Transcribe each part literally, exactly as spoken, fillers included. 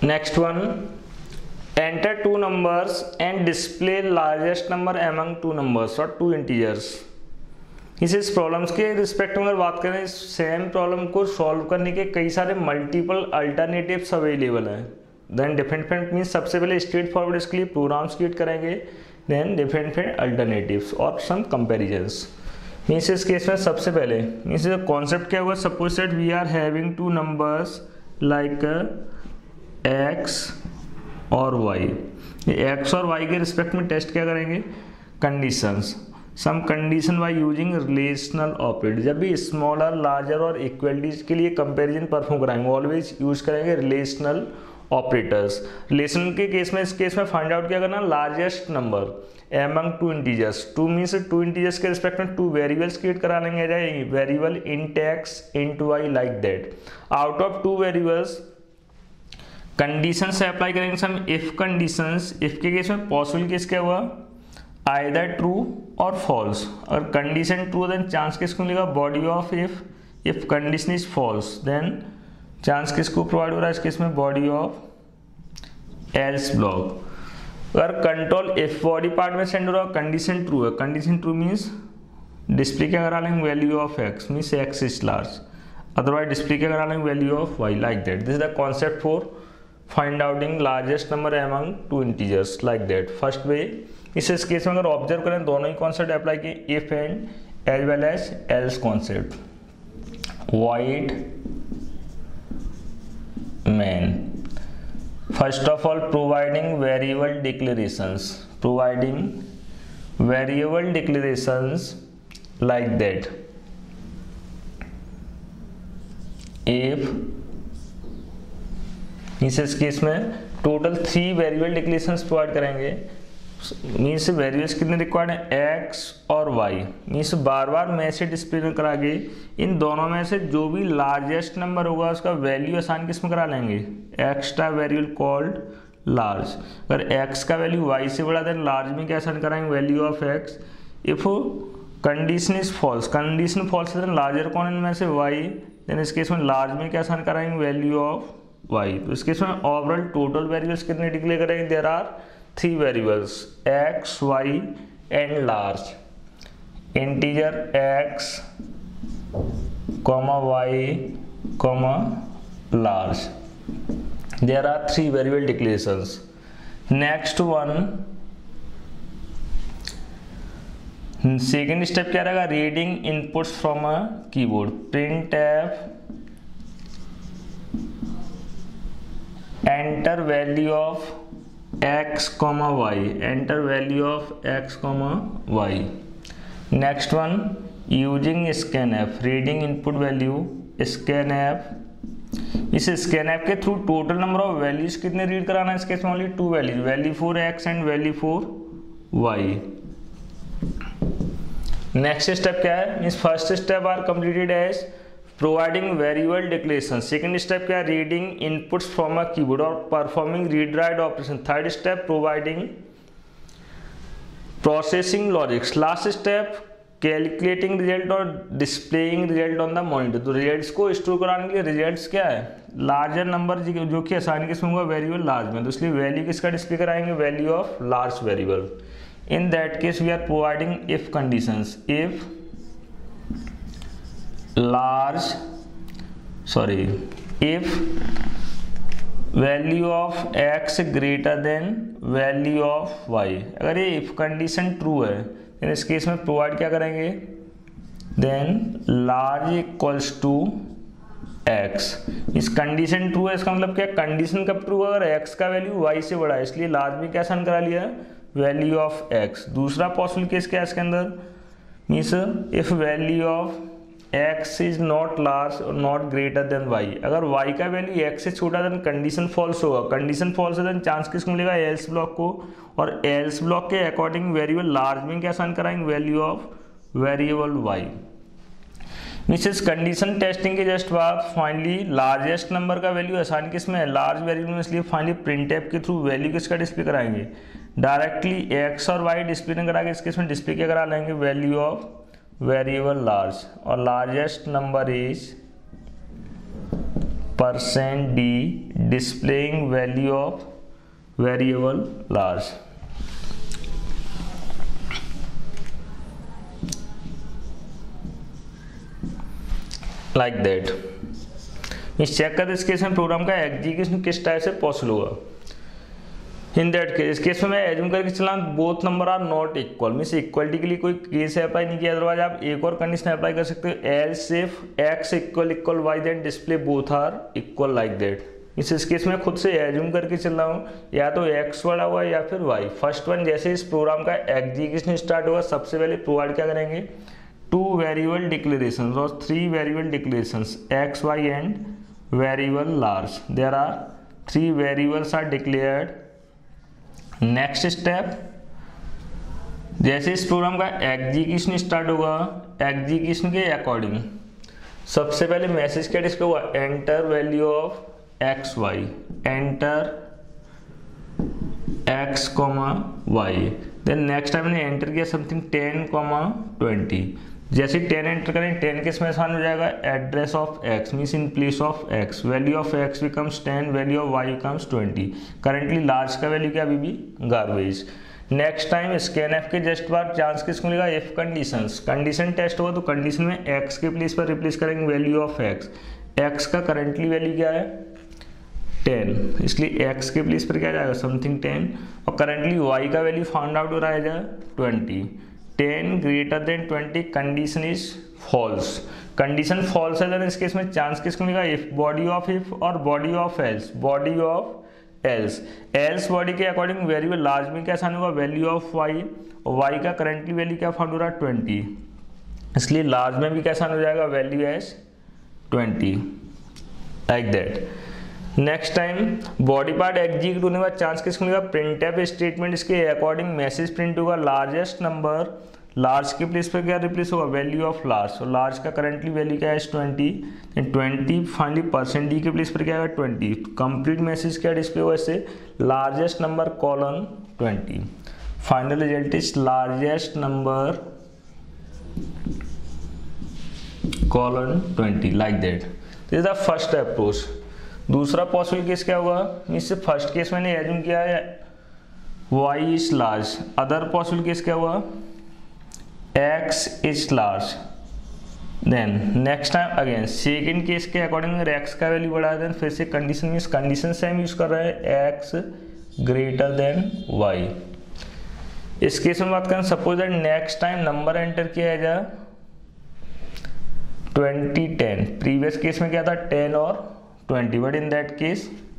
Next one, enter two numbers and display largest number among two numbers और two integers. इस इस problems के respect में अगर बात करें, सेम प्रॉब्लम को सॉल्व करने के कई सारे मल्टीपल अल्टरनेटिव्स अवेलेबल हैं। देन डिफरेंट डिफरेंट मीन्स सबसे पहले स्ट्रेट फॉरवर्ड इसके लिए प्रोग्राम्स क्रिएट करेंगे, देन डिफरेंट डिफरेंट अल्टरनेटिव्स और सम कंपेरिजन्स। मीन्स इस केस में सबसे पहले मीन्स कॉन्सेप्ट क्या हुआ, suppose that we are having two numbers like X और वाई। एक्स और वाई के रिस्पेक्ट में टेस्ट क्या करेंगे, conditions, some condition by using relational operator. जब भी स्मॉलर, लार्जर और इक्वलिटीज के लिए कंपैरिजन परफॉर्म कराएंगे ऑलवेज यूज करेंगे रिलेशनल ऑपरेटर्स। रिलेशन के केस में, इस केस में फाइंड आउट क्या करना, largest number among two integers. Two means two integers के रिस्पेक्ट में टू वेरिएबल्स क्रिएट करा लेंगे, जाए variable int X int Y like that. Out of two variables condition से अप्लाई करेंगे सम इफ कंडीशंस। इफ के केस में possible case क्या हुआ, आइदर ट्रू और फॉल्स। अगर कंडीशन ट्रू देन चांस किसको मिलेगा, body of if. If condition is false then chance किसको प्रोवाइड हो रहा है, इस केस में बॉडी ऑफ एल्स ब्लॉक। अगर कंट्रोल इफ बॉडी पार्ट में सेंड हो रहा है, कंडीशन ट्रू है, कंडीशन ट्रू मीन्स डिस्प्ले क्या करा लेंगे, value of x means X is large. Otherwise display क्या करा लेंगे, value of Y like that. This is the concept for find outing largest number among two integers like that. First way, इस case में अगर observe करें दोनों ही concept apply किए, if and as well as else concept. वाइड मैन, first of all providing variable declarations, providing variable declarations like that. If इस केस में total three variable declarations provide करेंगे। मीन्स वेरिएबल्स कितने रिक्वायर्ड हैं, एक्स और Y. Means बार बार मैं से डिस्प्ले करा के इन दोनों में से जो भी लार्जेस्ट नंबर होगा उसका वैल्यू आसान किस में करा लेंगे, एक्स्ट्रा वेरिएबल कॉल्ड लार्ज। अगर एक्स का वैल्यू वाई से बड़ा देन लार्ज में क्या आसान कराएंगे, value of X. If condition is false, condition false then larger कौन इनमें से वाई, देन इस केस में लार्ज में क्या आसान कराएंगे, वैल्यू ऑफ वाई। तो इस केस में ओवरऑल टोटल वेरिएबल्स कितने डिक्लेयर करेंगे, there are three variables x Y and large. Integer X comma Y comma large, there are three variable declarations. Next one, second step क्या रहेगा, reading inputs from a keyboard. Print F enter value of x comma y, enter value of x comma y. Next one, using scanf, reading input value scanf। इस scanf के through total number of values कितने read कराना है, इसके only two values, value for x and value for y। Next step क्या है, means first step are completed as providing variable declaration. Second step क्या है, reading inputs from a keyboard और performing read write operation. Third step providing processing logics. Last step calculating result और displaying result on the monitor. तो results को store कराने के लिए results क्या है, लार्जर नंबर जो कि आसानी किसमें होगा, वेरिएबल लार्ज में। तो इसलिए वैल्यू किसका डिस्प्ले कराएंगे, value of large variable. In that case we are providing if conditions. If large sorry if value of x greater than value of y। अगर ये if कंडीशन ट्रू है तो इस केस में प्रोवाइड क्या करेंगे, then large equals to x। इस condition true है, इसका मतलब क्या, कंडीशन कब ट्रू है, अगर x का वैल्यू y से बड़ा है, इसलिए लार्ज में क्या आसान करा लिया, वैल्यू ऑफ x। दूसरा पॉसिबल केस क्या है इसके अंदर, means if value of x is not large और नॉट ग्रेटर देन y। अगर y का वैल्यू x से छोटा देन कंडीशन फॉल्स होगा, कंडीशन फॉल्स है देन चांस किसको मिलेगा, एल्स ब्लॉक को। और एल्स ब्लॉक के अकॉर्डिंग वेरिएबल लार्ज में क्या आसान कराएंगे, वैल्यू ऑफ वेरिएबल y। मिसेस कंडीशन टेस्टिंग के जस्ट बाद फाइनली लार्जेस्ट नंबर का वैल्यू आसान किस में है, लार्ज वेरिएबल में, इसलिए फाइनली प्रिंट एफ के थ्रू वैल्यू किसका डिस्प्ले कराएंगे, डायरेक्टली x और y डिस्प्ले नहीं करा के इसके इसमें डिस्प्ले क्या करा लेंगे, वैल्यू ऑफ वेरिएबल लार्ज। और largest number is percent d displaying value of variable large. Like that. इस चेक कर इस केस में प्रोग्राम का एग्जीक्यूशन किस टाइप से पॉसिबल होगा। इन दैट केस इस केस में मैं एज्यूम करके चला both number are not equal, means equality के लिए कोई केस अप्लाई नहीं किया, अदरवाइज आप एक और कंडीशन अप्लाई कर सकते हो, else if x equal equal y then display both are equal like that. इस इस केस में खुद से एज्यूम करके चल रहा हूँ, या तो एक्स वाला हुआ या फिर वाई। फर्स्ट वन जैसे इस प्रोग्राम का एग्जीक्यूशन स्टार्ट होगा सबसे पहले प्रोवाइड क्या करेंगे, टू वेरिएबल डिक्लेरेशन और three variable declaration x Y and variable large. There are three variables are declared. Next step जैसे इस प्रोग्राम का एग्जीक्यूशन स्टार्ट होगा, एग्जीक्यूशन के अकॉर्डिंग सबसे पहले मैसेज क्या डिस्प्ले हुआ, enter value of x y, enter x comma y. Then next time ने एंटर किया समथिंग टेन कॉमा ट्वेंटी। जैसे टेन एंटर करें, टेन किस में आसान हो जाएगा, address of x means in place of x, value of x becomes ten, value of y becomes twenty. Currently large का value क्या अभी भी garbage. Next time scanf के जस्ट बाद चांस किसको मिलेगा, इफ कंडीशंस, कंडीशन टेस्ट होगा तो कंडीशन में एक्स के प्लेस पर रिप्लेस करेंगे वैल्यू ऑफ एक्स। एक्स का करेंटली वैल्यू क्या है, टेन, इसलिए x के प्लेस पर क्या जाएगा समथिंग टेन, और करेंटली y का वैल्यू फाउंड आउट हो रहा है twenty. Ten greater than twenty, condition is false, condition false है, देन इस केस में चांस किसको मिलेगा, इफ बॉडी ऑफ इफ और body of else, body of else. Else body के अकॉर्डिंग वेरिएबल लार्ज में क्या आसान होगा, वैल्यू ऑफ y, और y का करेंटली वैल्यू क्या फाउंड हो रहा है ट्वेंटी, इसलिए लार्ज में भी क्या आसान हो जाएगा, value as twenty, like that. Next time body part execute होने के बाद चांस किसको मिलेगा, प्रिंट एफ स्टेटमेंट, इसके अकॉर्डिंग मैसेज प्रिंट होगा, लार्जेस्ट नंबर, लार्ज के प्लेस पर क्या रिप्लेस होगा, वैल्यू ऑफ लार्ज, और लार्ज का करंटली वैल्यू क्या है twenty, twenty finally percent d के प्लेस पर क्या है ट्वेंटी। कंप्लीट मैसेज क्या डिस्प्ले होगा इससे, largest number colon twenty, final result is largest number colon twenty, like that. This is the first approach. दूसरा पॉसिबल केस क्या होगा, मीन्स फर्स्ट केस मैंने एज्यूम किया है y is large, other possible case क्या हुआ, x is large. Then next time again second case के according अगर x का वैल्यू बढ़ा है, देन फिर से condition means condition same use कर रहे हैं, x ग्रेटर देन y। इस केस में बात करें, suppose that next time number enter किया जाए ट्वेंटी टेन, प्रीवियस केस में क्या था टेन और twenty, but in that case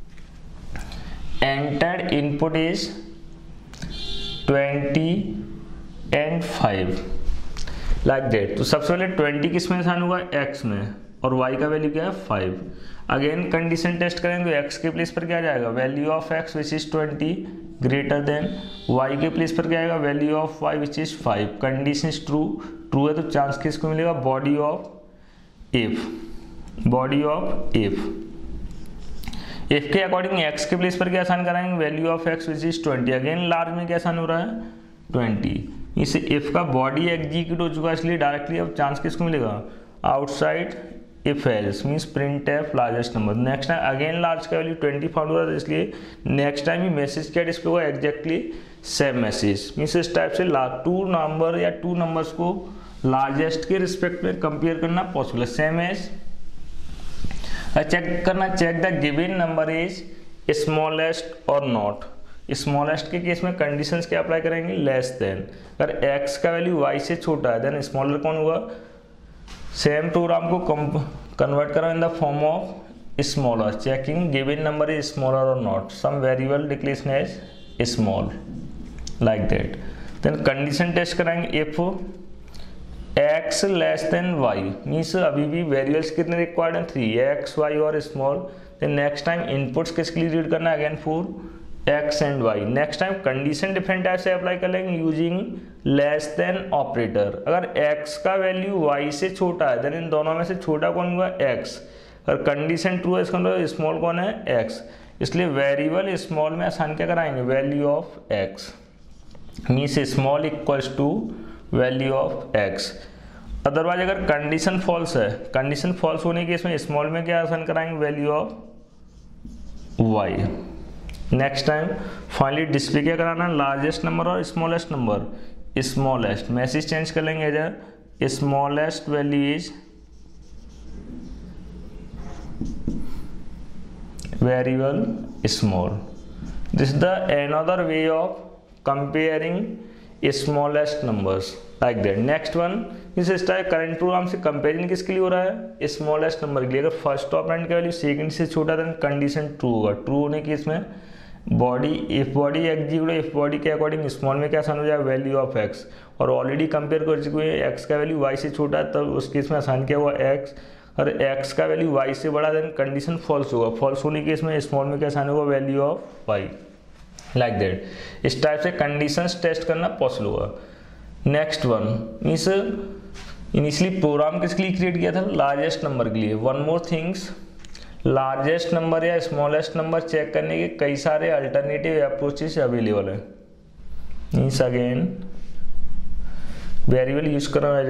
entered input is twenty and five, like that। तो सबसे पहले ट्वेंटी किस में आसान होगा, x में, और y का वैल्यू क्या है फाइव। अगेन कंडीशन टेस्ट करेंगे तो x के प्लेस पर क्या जाएगा, value of x which is twenty greater than, y के प्लेस पर क्या आएगा, value of y which is five. Condition is true, true है तो चांस किसको मिलेगा, body of if, body of if. If के अकॉर्डिंग x के प्लेस पर क्या आसान कराएंगे, value of x which is twenty, again large में क्या आसान हो रहा है ट्वेंटी। इस इफ का बॉडी एग्जीक्यूट हो चुका है, इसलिए डायरेक्टली अब चांस किसको मिलेगा, outside if else means printf largest number. Next time again large का वैल्यू ट्वेंटी फाउंड हो रहा है, इसलिए नेक्स्ट टाइम ही मैसेज क्या डिस्प्ले होगा, एग्जैक्टली सेम मैसेज। मीन्स इस टाइप से टू नंबर या टू नंबर्स को लार्जेस्ट के रिस्पेक्ट में कंपेयर करना पॉसिबल है, सेम एज चेक करना, check the given number is smallest और नॉट। स्मॉलेस्ट के केस में कंडीशंस क्या अप्लाई करेंगे, लेस देन, अगर x का वैल्यू y से छोटा है देन स्मॉलर कौन होगा, सेम प्रोग्राम को कन्वर्ट करो in the form of smaller, checking given number is smaller और not, some variable declaration as small, like that. Then condition test कराएंगे, if x less than y मीन्स अभी भी variables कितने रिक्वायर्ड हैं, three, x y और small. Then next time inputs किसके लिए रीड करना है, again for x and y। Next time condition different type से अप्लाई कर लेंगे यूजिंग लेस देन ऑपरेटर। अगर x का वैल्यू y से छोटा है देन इन दोनों में से छोटा कौन हुआ, x। अगर कंडीशन ट्रू है इसका मतलब स्मॉल कौन है, x, इसलिए वेरिएबल स्मॉल में आसान क्या कराएंगे, value of x means small equals to value of x। Otherwise अगर कंडीशन फॉल्स है, कंडीशन फॉल्स होने के इसमें स्मॉल में क्या आसान कराएंगे, value of y. Next time finally display क्या कराना है, लार्जेस्ट नंबर और smallest number, smallest message change कर लेंगे as a smallest value is variable small. This is the another way of comparing smallest numbers like that. Next one, इस type current program से comparison किसके लिए हो रहा है, स्मॉलेस्ट नंबर के लिए। अगर फर्स्ट ऑपरेंड का वैल्यू सेकंड से छोटा देन कंडीशन ट्रू होगा। ट्रू होने की इसमें body if body execute if body के अकॉर्डिंग स्मॉल में क्या आसान हो जाए, वैल्यू ऑफ एक्स। और ऑलरेडी कंपेयर कर चुके हैं, एक्स का वैल्यू वाई से छोटा है तब उस केस में आसान क्या हुआ एक्स, और एक्स का वैल्यू वाई से बड़ा देन कंडीशन फॉल्स होगा। फॉल्स होने के इसमें स्मॉल में क्या आसान होगा, value of Y like that. इस टाइप से कंडीशंस टेस्ट करना पॉसिबल होगा। नेक्स्ट वन इस इनिशियली प्रोग्राम किसके लिए क्रिएट किया था, लार्जेस्ट नंबर के लिए। One more things, largest number या स्मॉलेस्ट नंबर चेक करने के कई सारे अल्टरनेटिव अप्रोचेस अवेलेबल है। मीन्स अगेन वेरिएबल यूज कर रहा हूँ as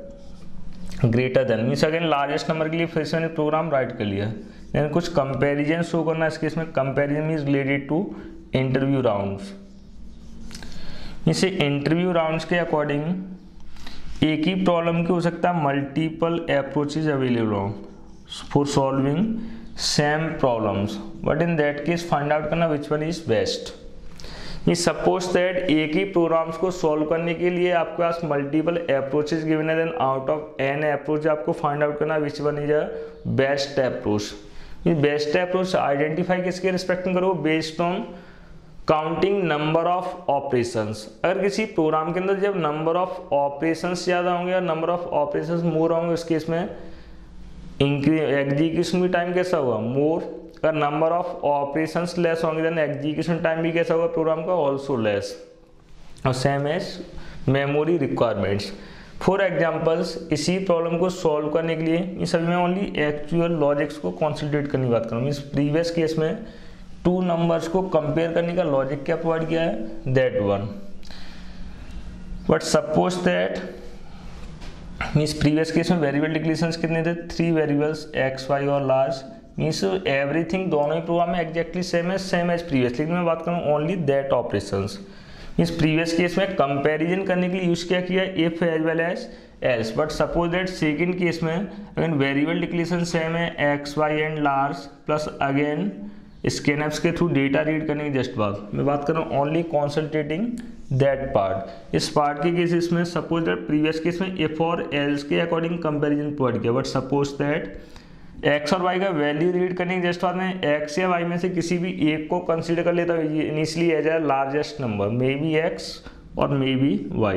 a greater than, means again largest number के लिए फिर से मैंने प्रोग्राम राइट कर लिया। देन कुछ कंपेरिजन शो करना, इसके इसमें comparison is related to interview rounds. इसे इंटरव्यू राउंड्स के अकॉर्डिंग एक ही प्रॉब्लम की हो सकता है मल्टीपल अप्रोचेज अवेलेबल हो for solving same problems, but in that case find out करना विच वन इज बेस्ट। ये सपोज दैट एक ही प्रोग्राम्स को सॉल्व करने के लिए आपके पास मल्टीपल अप्रोचेज गिवन है, then out of n approach आपको फाइंड आउट करना which one is a best approach. ये बेस्ट अप्रोच आइडेंटिफाई किसके रिस्पेक्ट में करो, based on counting number of operations. अगर किसी प्रोग्राम के अंदर जब नंबर ऑफ ऑपरेशंस ज़्यादा होंगे और नंबर ऑफ ऑपरेशंस मोर होंगे, उस केस में एग्जीक्यूशन भी टाइम कैसा होगा, मोर। अगर नंबर ऑफ ऑपरेशंस लेस होंगे देन एग्जीक्यूशन टाइम भी कैसा होगा प्रोग्राम का, ऑल्सो लेस। और same as memory requirements. For examples, इसी प्रॉब्लम को सॉल्व करने के लिए इन सभी में ओनली एक्चुअल लॉजिक्स को कॉन्सेंट्रेट करने की बात करूँ। मीन्स प्रीवियस केस में टू नंबर्स को कंपेयर करने का लॉजिक क्या प्रोवाइड किया है, that one. But suppose that means previous case में वेरिएबल डिक्लेरेशंस कितने थे, थ्री वेरिएबल्स एक्स वाई और लार्ज। मीन्स एवरीथिंग दोनों ही प्रोग्राम में एग्जैक्टली सेम है, सेम एज प्रीवियस। लेकिन मैं बात करूँ only that operations. Means previous case में कंपैरिजन करने के लिए यूज क्या किया, if as well as else. But suppose that second case में अगेन वेरिएबल डिक्लेरेशन सेम है, x Y and large, plus again scanfs के थ्रू डेटा रीड करने की जस्ट बात मैं बात कर रहा हूँ ओनली कॉन्संट्रेटिंग दैट पार्ट। इस पार्ट के केसेस में सपोज दैट प्रीवियस केस में इफ और एल्स के अकॉर्डिंग कंपैरिजन प्रोवाइड किया। बट सपोज दैट एक्स और वाई का वैल्यू रीड करने की जस्ट बात में एक्स या वाई में से किसी भी एक को कंसीडर कर लेता हूँ initially as a largest number, may be x और may be y.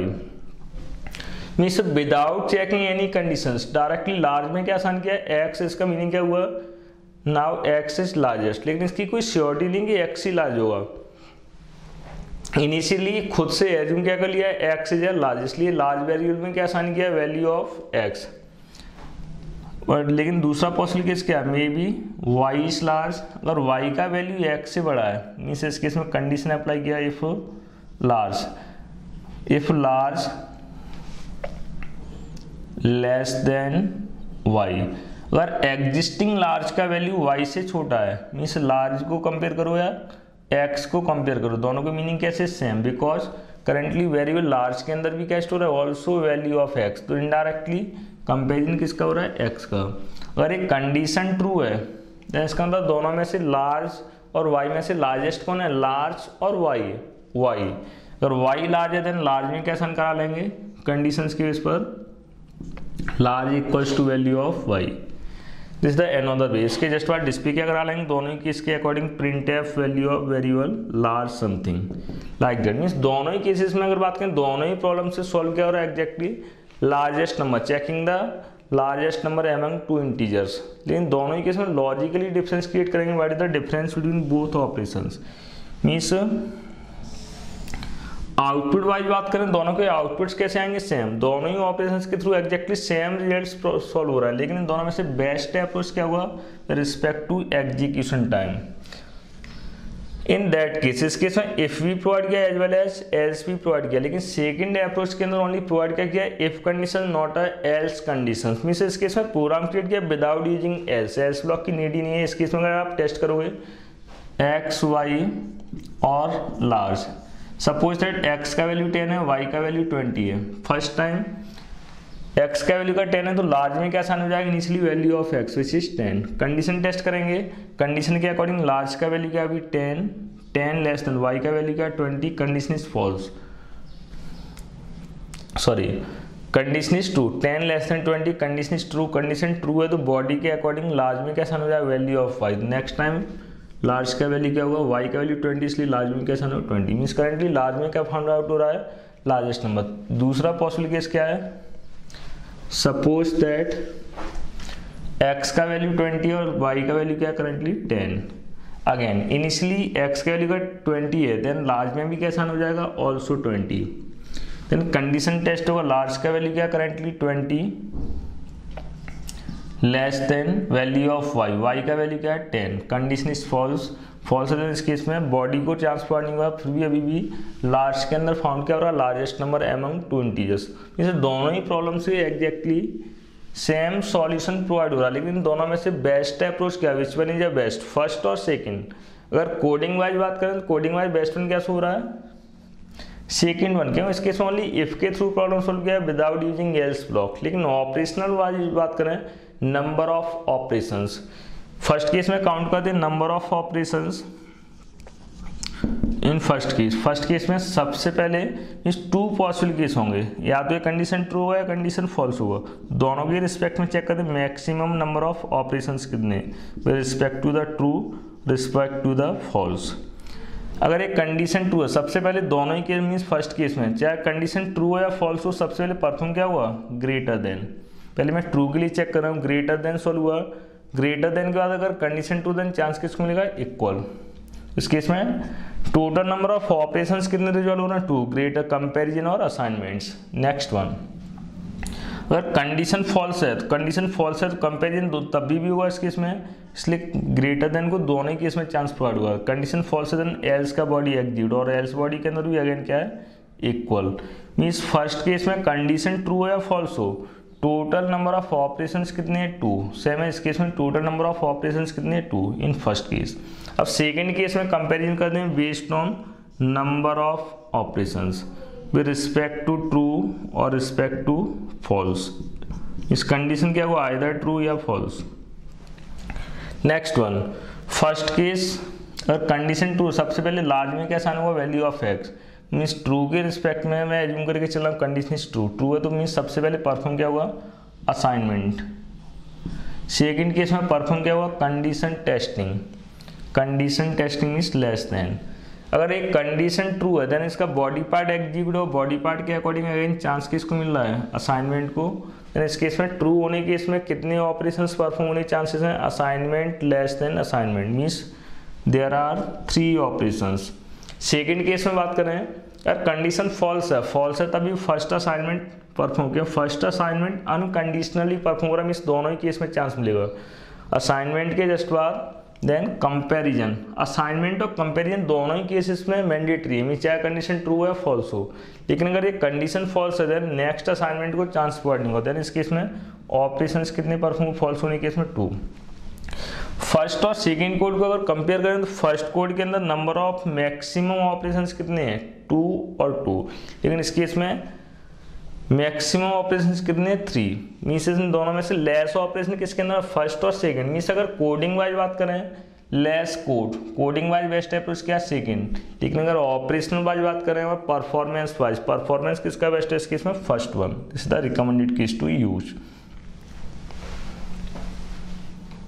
Means without checking any conditions directly large में क्या आसान किया, एक्स, इसका मीनिंग क्या हुआ, नाउ एक्स इज लार्जेस्ट। लेकिन इसकी कोई श्योरिटी नहीं कि एक्स ही लार्ज होगा। इनिशियली खुद से एज्यूम क्या कर लिया, एक्स इज लार्ज, इसलिए लार्ज वेरिएबल में क्या आसान किया, वैल्यू ऑफ एक्स। बट लेकिन दूसरा पॉसिबल केस क्या है, may be y is large. अगर वाई का वैल्यू एक्स से बड़ा है, मीन्स इस केस में कंडीशन अप्लाई किया, if large if large less than y. अगर एग्जिस्टिंग लार्ज का वैल्यू वाई से छोटा है, मीन्स लार्ज को कंपेयर करो या एक्स को कंपेयर करो, दोनों के मीनिंग कैसे same, because currently variable large के अंदर भी क्या स्टोर है, ऑल्सो वैल्यू ऑफ एक्स। तो इनडायरेक्टली कंपेरिजन किसका हो रहा है, एक्स का। अगर एक कंडीशन ट्रू है तो इसका मतलब दोनों में से लार्ज और वाई में से लार्जेस्ट कौन है, लार्ज और वाई वाई। अगर वाई लार्ज है देन लार्ज में कैसा करा लेंगे कंडीशंस के बेस पर, large equals to value of y. This the another way. इसके जस्ट बाद डिस्प्ले क्या करा लेंगे, दोनों की इसके according printf value of variable large something like that. Means दोनों ही केसेस में अगर बात करें, दोनों ही प्रॉब्लम से सॉल्व किया हो रहा है exactly largest number, checking the largest number among two integers. लेकिन दोनों ही केस में लॉजिकली डिफरेंस क्रिएट करेंगे, what is the difference between both operations. Means output wise बात करें, दोनों के आउटपुट्स कैसे आएंगे, सेम। दोनों ही ऑपरेशंस के through exactly same results solve हो रहा है। लेकिन इन दोनों में से बेस्ट अप्रोच क्या हुआ, respect to execution time. In that case, इस केस में इफ भी प्रोवाइड किया एज वेल एज एल्स भी प्रोवाइड किया, लेकिन सेकंड अप्रोच के अंदर ओनली प्रोवाइड क्या किया if condition not a else condition. Means इस केस में प्रोग्राम क्रिएट किया without using else, else block की नीड ही नहीं है। इस केस में अगर आप टेस्ट करोगे एक्स वाई और लार्ज, सपोज दैट एक्स का वैल्यू टेन है, वाई का वैल्यू ट्वेंटी है। फर्स्ट टाइम x का वैल्यू का टेन है तो लार्ज में क्या साइन हो जाएगा initially value of x which is ten. Condition test करेंगे, कंडीशन के अकॉर्डिंग लार्ज का वैल्यू क्या अभी ten, ten less than y का वैल्यू क्या twenty, condition is false, sorry condition is true, ten less than twenty, condition is true, condition true है तो body के अकॉर्डिंग लार्ज में क्या साइन हो जाएगा value of y। Next time large का वैल्यू क्या होगा y का वैल्यू ट्वेंटी, इसलिए लार्ज में क्या साइन होगा ट्वेंटी। मीन्स करेंटली लार्ज में क्या फाउंड आउट हो रहा है लार्जेस्ट नंबर। दूसरा पॉसिबल केस क्या है, सपोज दैट x का वैल्यू ट्वेंटी और y का वैल्यू क्या currently ten. Again initially x का वैल्यू का ट्वेंटी है, देन लार्ज में भी कैसा हो जाएगा also twenty. Then condition test होगा, लार्ज का वैल्यू क्या currently twenty less than value of y, y का वैल्यू क्या है ten, condition is false, false है। इस केस में बॉडी को ट्रांसफर नहीं हुआ, फिर भी अभी भी लार्ज के अंदर फाउंड क्या हो रहा है largest number among two integers. जैसे दोनों ही प्रॉब्लम से एग्जैक्टली सेम सॉल्यूशन प्रोवाइड हो रहा है, लेकिन दोनों में से बेस्ट अप्रोच क्या है, which one is a best, first और सेकंड। अगर कोडिंग वाइज बात करें तो कोडिंग वाइज बेस्ट वन क्या हो रहा है सेकंड वन। क्यों, इस केस में ओनली इफ के थ्रू प्रॉब्लम सोल्व किया विदाउट यूजिंग एल्स ब्लॉक। लेकिन ऑपरेशनल वाइज बात करें number of operations, first case में काउंट करते हैं number of operations in first case. First case में सबसे पहले इस टू पॉसिबल केस होंगे, या तो ये कंडीशन ट्रू होगा या कंडीशन फॉल्स होगा। दोनों के रिस्पेक्ट में चेक करते हैं मैक्सिमम नंबर ऑफ ऑपरेशंस कितने with respect to the true respect to the false. अगर एक कंडीशन ट्रू है, सबसे पहले दोनों ही केस मीन्स फर्स्ट केस में चाहे कंडीशन ट्रू हो या फॉल्स हो, सबसे पहले परफॉर्म क्या हुआ ग्रेटर देन। पहले मैं ट्रू के लिए चेक कर रहा हूँ, ग्रेटर देन सॉल्व हुआ, ग्रेटर देन के बाद अगर कंडीशन ट्रू देन चांस किसको मिलेगा इक्वल। इस केस में टोटल नंबर ऑफ ऑपरेशंस कितने रिजॉल्व हो रहे हैं टू, ग्रेटर कंपैरिजन और असाइनमेंट्स। नेक्स्ट वन, अगर कंडीशन फॉल्स है तो कंडीशन फॉल्स है तो कंपैरिजन तब भी, भी होगा इस केस में, इसलिए ग्रेटर देन को दोनों ही केस में चांस प्रोवाइड हुआ। कंडीशन फॉल्स है देन एल्स का बॉडी एग्जीक्यूट, और एल्स बॉडी के अंदर भी अगेन क्या है इक्वल। मीन्स फर्स्ट केस में कंडीशन ट्रू हो या फॉल्स हो, टोटल नंबर ऑफ ऑपरेशंस कितने हैं टू। सेम है इस केस में टोटल नंबर ऑफ ऑपरेशंस कितने हैं टू इन फर्स्ट केस। अब सेकंड केस में कंपैरिजन करते हैं based on number of operations with respect to true और रिस्पेक्ट टू फॉल्स। इस कंडीशन क्या हुआ आइदर ट्रू या false. Next one, first case अगर कंडीशन ट्रू, सबसे पहले लार्ज में क्या साइन हुआ value of x, means true के रिस्पेक्ट में मैं एज्यूम करके चल रहा हूँ कंडीशन इज ट्रू, ट्रू है तो मीन्स सबसे पहले परफॉर्म क्या हुआ असाइनमेंट। सेकंड केस में परफॉर्म क्या हुआ condition testing, condition testing is less than. अगर एक कंडीशन ट्रू है देन इसका बॉडी पार्ट एग्जीक्यूट हो, बॉडी पार्ट के अकॉर्डिंग अगेन चांस किसको मिल रहा है असाइनमेंट को। देन इस केस में ट्रू होने के केस में कितने ऑपरेशंस परफॉर्म होने के चांसेस हैं assignment less than assignment, means there are three operations. Second case में बात करें यार कंडीशन फॉल्स है, फॉल्स है तभी फर्स्ट असाइनमेंट परफॉर्म किया, फर्स्ट असाइनमेंट अनकंडीशनली परफॉर्म हो रहा है, मीन्स दोनों ही केस में चांस मिलेगा। असाइनमेंट के जस्ट बाद देन कंपैरिजन, असाइनमेंट और कंपैरिजन दोनों ही केसेस में मैंडेटरी है, मीन्स चाहे कंडीशन ट्रू है फॉल्स हो। लेकिन अगर ये कंडीशन फॉल्स है देन नेक्स्ट असाइनमेंट को चांस प्रोवाइड नहीं होता, देन इस केस में ऑपरेशंस कितने परफॉर्म फॉल्स होने के केस में टू। फर्स्ट और सेकेंड कोड को अगर कंपेयर करें तो फर्स्ट कोड के अंदर नंबर ऑफ मैक्सिमम ऑपरेशंस कितने हैं टू और टू, लेकिन इस केस में मैक्सिमम ऑपरेशंस कितने हैं थ्री, मीन्स इन दोनों में से लेस ऑपरेशन किसके अंदर फर्स्ट और सेकंड। मीन्स अगर कोडिंग वाइज बात करें less code, coding wise best approach क्या सेकंड, लेकिन अगर ऑपरेशनल वाइज बात करें और परफॉर्मेंस वाइज, परफॉर्मेंस किसका बेस्ट है इस केस में first one, this is the recommended case to use.